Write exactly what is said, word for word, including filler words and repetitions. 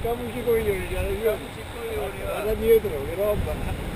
camusi coglioni, io Camusi coglioni, va. vado dietro, che roba.